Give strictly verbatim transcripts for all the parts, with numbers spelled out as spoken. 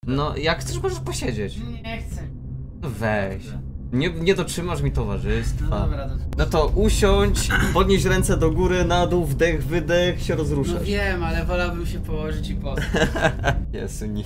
No, jak chcesz, możesz posiedzieć. Nie chcę. No weź. Nie, nie dotrzymasz mi towarzystwa. No dobra, to... No to usiądź, podnieś ręce do góry, na dół, wdech, wydech, się rozruszasz. No wiem, ale wolałbym się położyć i pospać. Jezu, nie.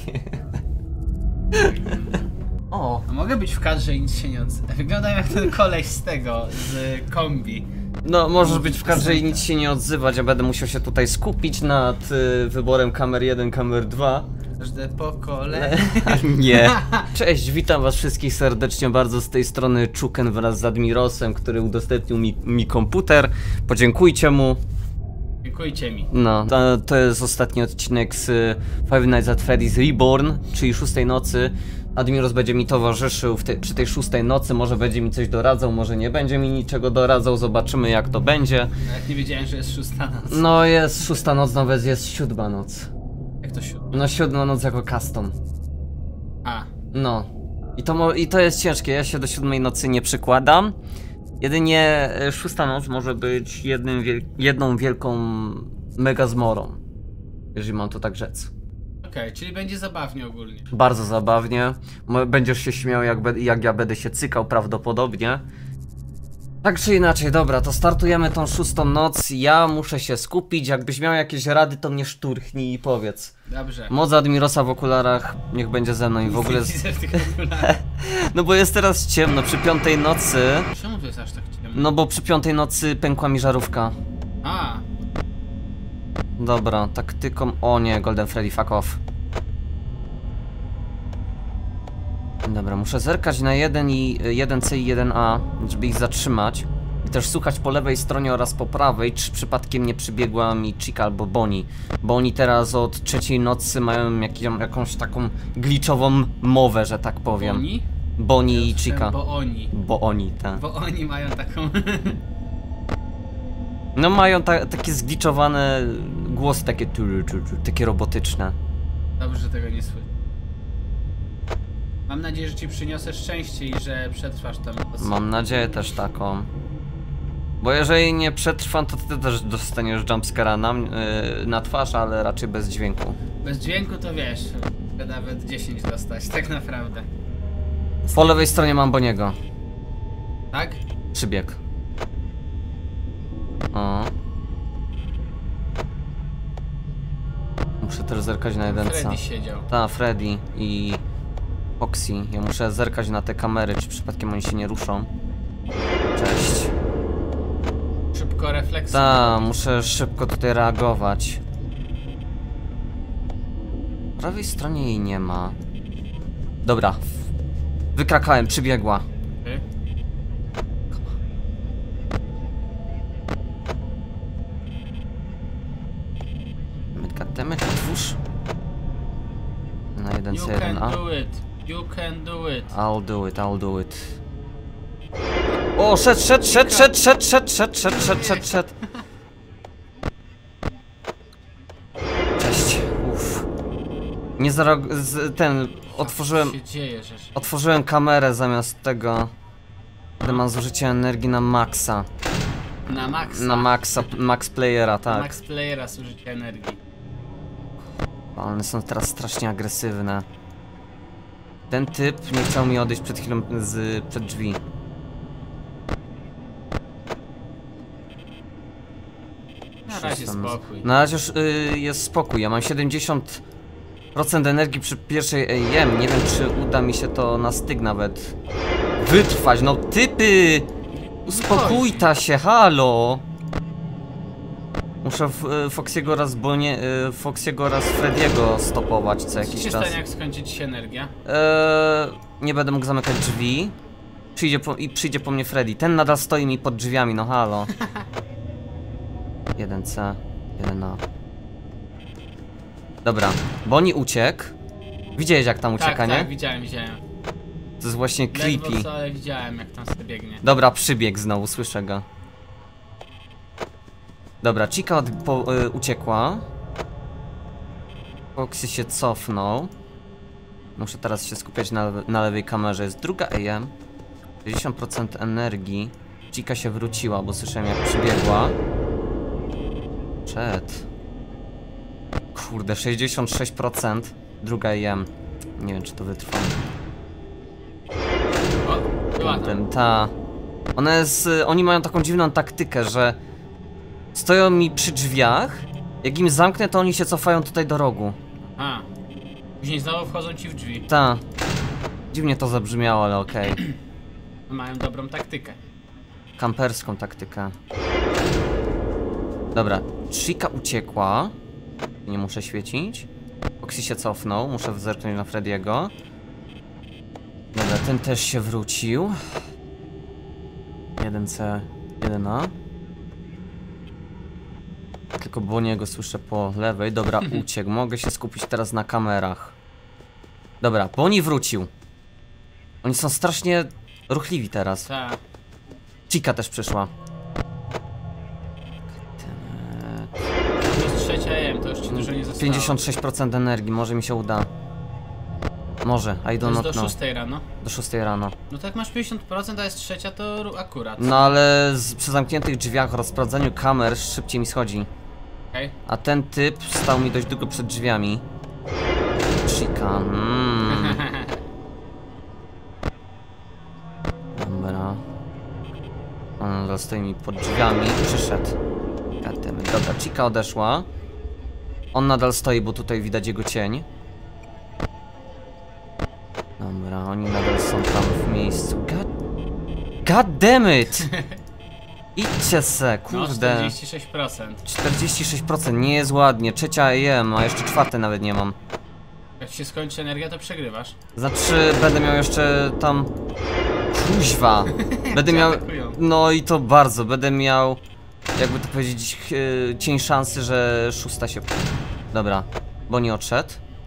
O. A mogę być w kadrze i nic się nie odzywa. Wyglądam jak ten koleś z tego, z kombi. No, możesz być w kadrze i nic się nie odzywać, ja będę musiał się tutaj skupić nad y, wyborem kamer jeden, kamer dwa. Każde po kole. Nie. Cześć, witam was wszystkich serdecznie bardzo z tej strony Czuken wraz z Admirosem, który udostępnił mi, mi komputer. Podziękujcie mu. Dziękujcie mi. No, to, to jest ostatni odcinek z Five Nights at Freddy's Reborn, czyli szóstej nocy. Admiros będzie mi towarzyszył w te, przy tej szóstej nocy, może będzie mi coś doradzał, może nie będzie mi niczego doradzał, zobaczymy jak to będzie. Nawet nie wiedziałem, że jest szósta noc. No jest szósta noc, nawet jest siódma noc. Jak to siódma? No siódma noc jako custom. A. No. I to, mo I to jest ciężkie, ja się do siódmej nocy nie przykładam. Jedynie e, szósta noc może być jednym wiel jedną wielką mega zmorą, jeżeli mam to tak rzec. Okej, okay, czyli będzie zabawnie ogólnie. Bardzo zabawnie. Będziesz się śmiał, jak, jak ja będę się cykał prawdopodobnie. Tak czy inaczej, dobra, to startujemy tą szóstą noc. Ja muszę się skupić. Jakbyś miał jakieś rady, to mnie szturchnij i powiedz. Dobrze. Moc Admirosa w okularach niech będzie ze mną i w ogóle. Widzę w tych okularach. No bo jest teraz ciemno, przy piątej nocy. Czemu to jest aż tak ciemno? No bo przy piątej nocy pękła mi żarówka. A. Dobra, taktyką. O nie, Golden Freddy, fuck off. Dobra, muszę zerkać na jeden i jeden C i jeden A, żeby ich zatrzymać. I też słuchać po lewej stronie oraz po prawej, czy przypadkiem nie przybiegła mi Chica albo Bonnie. Bo oni teraz od trzeciej nocy mają jak, jakąś taką glitchową mowę, że tak powiem. Bonnie? Bonnie Ja i Chica. Bo oni. Bo oni, tak. Bo oni mają taką... No mają ta, takie zgliczowane głosy, takie tu, tu, tu, takie robotyczne. Dobrze, że tego nie słyszę. Mam nadzieję, że ci przyniosę szczęście i że przetrwasz tam. Mam nadzieję też taką. Bo jeżeli nie przetrwam, to ty też dostaniesz jumpscare'a na, yy, na twarz, ale raczej bez dźwięku. Bez dźwięku to wiesz, mogę nawet dziesięć dostać, tak naprawdę. Po lewej stronie mam Boniego. Tak? Przybieg. O. Muszę też zerkać na jeden Freddy siedział. Ta, Freddy i Foxy. Ja muszę zerkać na te kamery, czy przypadkiem oni się nie ruszą. Cześć. Szybko refleksja. Ta, muszę szybko tutaj reagować. Po prawej stronie jej nie ma. Dobra. Wykrakałem, przybiegła. Ty? Goddammit, otwórz. Na jeden C jeden A. You can do it. You can do it. I'll do it, I'll do it. O, szedł, szedł, szedł, szedł, szedł, szedł, szedł, szedł, szedł, szedł, szedł. Cześć, uff. Nie zareag... z ten... Otworzyłem... Co się dzieje, że... Otworzyłem kamerę zamiast tego. Gdy mam zużycie energii na maksa. Na maksa. Na maksa, max playera, Na tak. max playera zużycie energii. One są teraz strasznie agresywne. Ten typ nie chciał mi odejść przed chwilą z przed drzwi. Na razie spokój. Na razie już y, jest spokój. Ja mam siedemdziesiąt procent energii przy pierwszej A M. Nie wiem, czy uda mi się to na styk nawet wytrwać. No typy! Uspokój ta się, halo! Muszę y, Foxiego oraz Bonie, y, Foxiego oraz Frediego stopować co jakiś Co się czas. stanie, jak skończy ci się energia? Eee, nie będę mógł zamykać drzwi. Przyjdzie po, I przyjdzie po mnie Freddy. Ten nadal stoi mi pod drzwiami, no halo. jeden C, jeden A. Dobra, Bonnie uciekł. Widziałeś jak tam ucieka, tak, nie? Tak, widziałem, widziałem. To jest właśnie creepy. Ledwo co, ale widziałem, jak tam sobie biegnie. Dobra, przybieg znowu, słyszę go. Dobra, Chica od, po, y, uciekła. Foxy się cofnął. Muszę teraz się skupiać na, na lewej kamerze. Jest druga A M. sześćdziesiąt procent energii. Chica się wróciła, bo słyszałem jak przybiegła. Przed. Kurde, sześćdziesiąt sześć procent. Druga A M. Nie wiem, czy to wytrwa. O, była tam. Ten, ta. Ona jest, y, oni mają taką dziwną taktykę, że stoją mi przy drzwiach. Jak im zamknę, to oni się cofają tutaj do rogu. A. Później znowu wchodzą ci w drzwi. Ta. Dziwnie to zabrzmiało, ale okej. Okay. Mają dobrą taktykę. Kamperską taktykę. Dobra, Chica uciekła. Nie muszę świecić. Foxy się cofnął, muszę zerknąć na Frediego. Dobra, ten też się wrócił. jeden C, jeden A. Tylko Boniego słyszę po lewej. Dobra, uciekł. Mogę się skupić teraz na kamerach. Dobra, Boni wrócił. Oni są strasznie ruchliwi teraz. Tak. Chica też przyszła. To jest trzecia E M, to już ci dużo nie zostało. pięćdziesiąt sześć procent energii, może mi się uda. Może, I To don't jest know. do szóstej rano. Do szóstej rano. No tak masz pięćdziesiąt procent, a jest trzecia, to ru- akurat. No ale z, przy zamkniętych drzwiach, rozprowadzeniu kamer szybciej mi schodzi. Okej. A ten typ stał mi dość długo przed drzwiami. Chica, mm. Dobra. On nadal stoi mi pod drzwiami. Przyszedł. Gademy. Dobra, Chica odeszła. On nadal stoi, bo tutaj widać jego cień. Dobra, oni nadal są tam w miejscu. God, God damn it! Idźcie se, No, kurde. czterdzieści sześć procent. czterdzieści sześć procent, nie jest ładnie. Trzecia A M, a jeszcze czwarte nawet nie mam. Jak ci się skończy energia, to przegrywasz. Znaczy, będę miał jeszcze tam... Kuźwa. Będę Cię miał... atakują. No i to bardzo. Będę miał... Jakby to powiedzieć, ch- cień szansy, że szósta się... Dobra. Boni odszedł.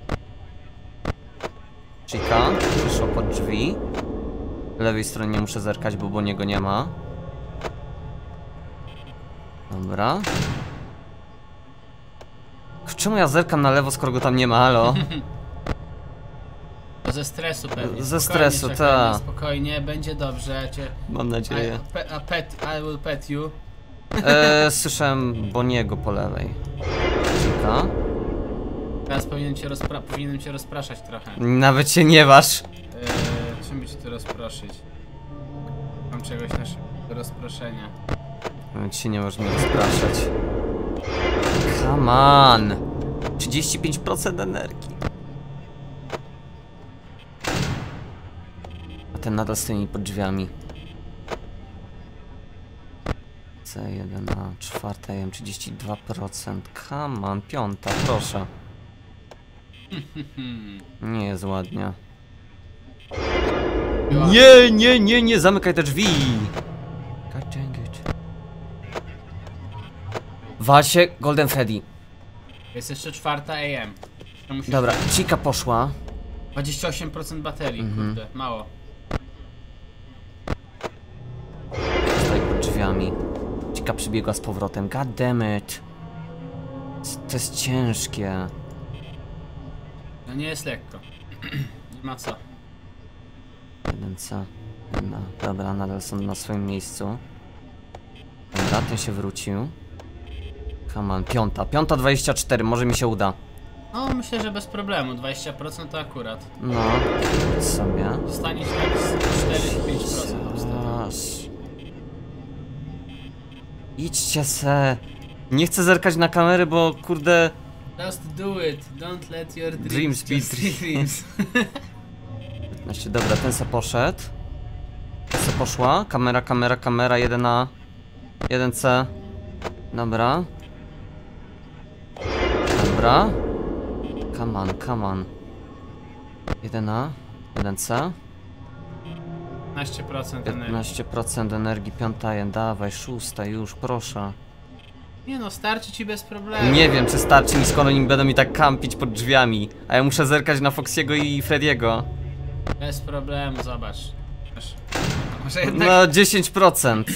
Chica przyszła pod drzwi. W lewej stronie nie muszę zerkać, bo Boniego nie ma. Dobra. Czemu ja zerkam na lewo, skoro go tam nie ma, halo? To ze stresu pewnie. Ze Spokojnie, stresu, Czekaj, ta. Spokojnie, będzie dobrze. Cię... Mam nadzieję. I, pe, a pet, I will pet you. Eee, słyszałem Boniego po lewej. Chica. Teraz powinien cię, rozpra powinienem cię rozpraszać trochę. Nawet się nie waż. Eee, czym by cię tu rozproszyć? Mam czegoś na szybko do rozproszenia. Nawet się nie możesz mnie rozpraszać. Come on! trzydzieści pięć procent energii. A ten nadal stoi pod drzwiami. C jeden A, czwarta A M, trzydzieści dwa procent. Come on, piąta, proszę. Nie jest ładnie. Nie, nie, nie, nie, zamykaj te drzwi! God dang it. Wasie, Golden Freddy. Jest jeszcze czwarta A M. To musisz- Dobra, Chica poszła. dwadzieścia osiem procent baterii, Mhm. kurde, mało. Stoi pod drzwiami. Chica przybiegła z powrotem. God damn it. To jest ciężkie. No nie jest lekko. Nie ma co. jeden C. jedna. Dobra, nadal są na swoim miejscu. Dobra, ten się wrócił. Come on, piąta. Piąta dwadzieścia cztery, może mi się uda. No myślę, że bez problemu. dwadzieścia procent to akurat. No, sobie. Staniesz tak z cztery do pięć procent obstawiam. Aż. Idźcie se. Nie chcę zerkać na kamery, bo kurde... Just do it. Don't let your dreams, Dreams be just be dreams. piętnaście, dobra, ten se poszedł. Ten se poszła. Kamera, kamera, kamera, jeden A. jeden C. Dobra. Dobra. Come on, come on. jeden A. jeden C. piętnaście procent energii. piętnaście procent energii, piąta jen, dawaj, szósta już, proszę. Nie no, starczy ci bez problemu. Nie wiem, czy starczy mi, skoro oni będą mi tak kampić pod drzwiami. A ja muszę zerkać na Foxiego i Frediego. Bez problemu, zobacz. Masz- Może jednak... No, dziesięć procent.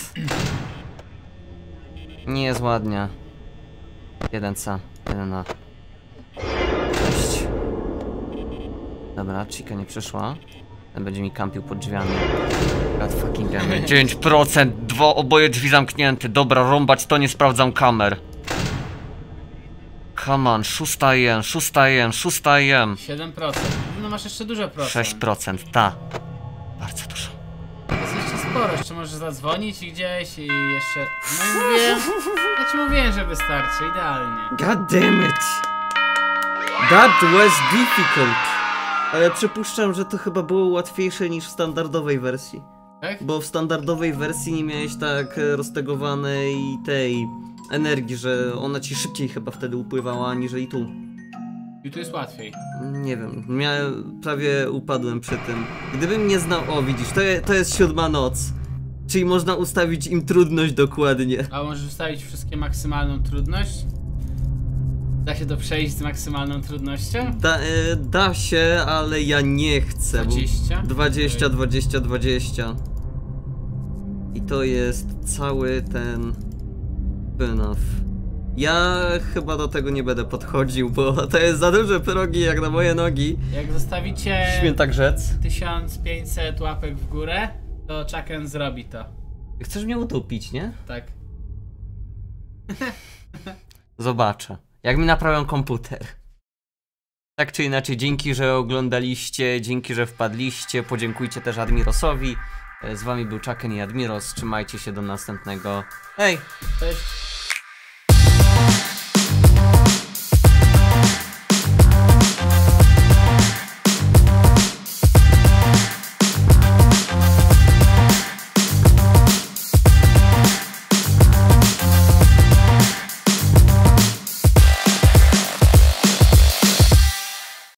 Nie jest ładnie. jeden C, jeden A. Cześć. Dobra, Chica nie przyszła. Ten będzie mi kampił pod drzwiami. God fucking damn it. dziewięć procent, dwa, oboje drzwi zamknięte. Dobra, rąbać to, nie sprawdzam kamer. Come on, szósta jen, szósta jen, szósta jen. siedem procent. No masz masz jeszcze dużo procent. sześć procent, ta. Bardzo dużo. Jest jeszcze sporo, jeszcze możesz zadzwonić gdzieś i jeszcze... No i mówiłem... Ja ci mówiłem, że wystarczy, idealnie. God damn it. That was difficult. Ale przypuszczam, że to chyba było łatwiejsze niż w standardowej wersji. Tak? Bo w standardowej wersji nie miałeś tak roztegowanej tej energii, że ona ci szybciej chyba wtedy upływała, aniżeli tu. I tu jest łatwiej. Nie wiem, miałem, prawie upadłem przy tym. Gdybym nie znał... O, widzisz, to, je, to jest siódma noc. Czyli można ustawić im trudność dokładnie. A możesz ustawić wszystkie maksymalną trudność? Da się to przejść z maksymalną trudnością? Da, e, da się, ale ja nie chcę. dwadzieścia? dwadzieścia, dwadzieścia, dwadzieścia. I to jest cały ten... Enough. Ja chyba do tego nie będę podchodził, bo to jest za duże progi jak na moje nogi. Jak zostawicie Śmiem tak rzec. tysiąc pięćset łapek w górę, to Chucken zrobi to. Chcesz mnie utopić, nie? Tak. Zobaczę. Jak mi naprawią komputer. Tak czy inaczej, dzięki, że oglądaliście, dzięki, że wpadliście. Podziękujcie też Admirosowi. Z wami był Chucken i Admiros. Trzymajcie się do następnego. Hej! Cześć.